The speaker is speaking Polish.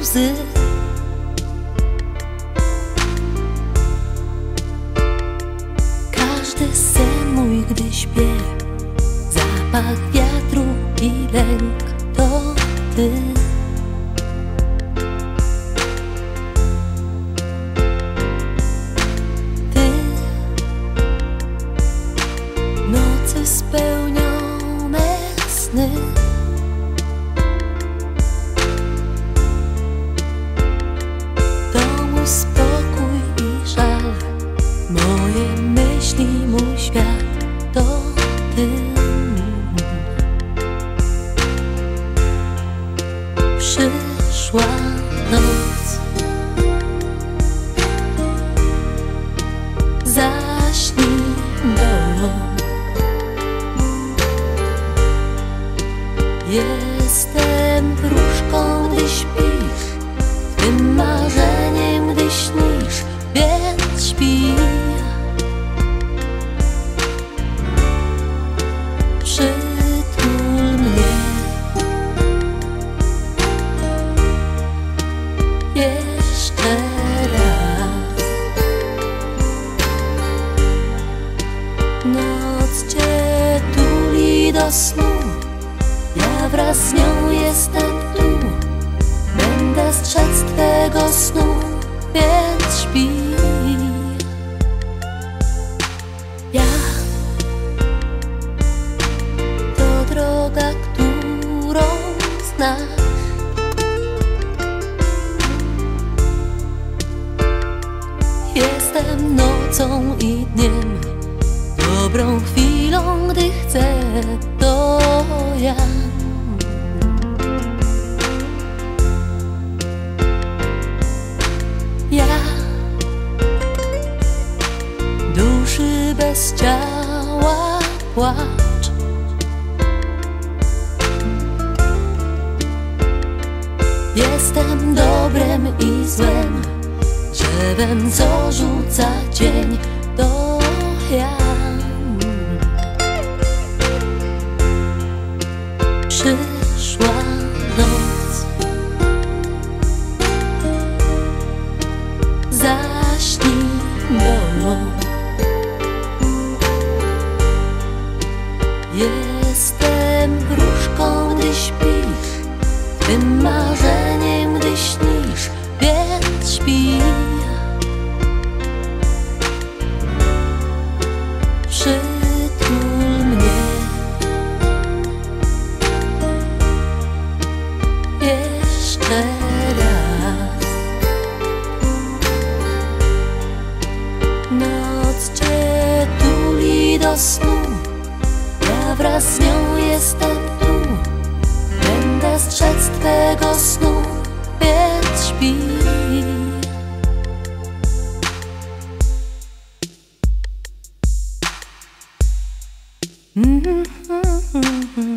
łzy. Każdy sen mój, gdy śpię, zapach wiatru i lęk to ty. Ty, nocy spełnione sny. To mój spokój i żal, moje myśli, mój świat to ty. Przyszła noc, zaśnij mną. Jestem wróżką, gdy śpisz, tym marzeniem, gdy śnisz, więc śpi. Przytul mnie jeszcze raz. Noc cię tuli do snu, ja wraz z nią jestem tu. Będę strzec twego snu, więc śpi. Ja to droga, którą znasz. Jestem nocą i dniem, dobrą chwilą, gdy chcę, to ja. Ja, duszy bez ciała płacz. Jestem dobrem i złem, drzewem, co rzuca cień, to ja. Przyszła noc, zaśnij mną. Jestem wróżką, gdy śpisz, tym marzeniem, gdy śnisz, więc śpi. Przytul mnie jeszcze raz. Noc cię tuli do snu, ja wraz z nią jestem tu. Będę strzec twego snu, więc śpi. Mm-hmm.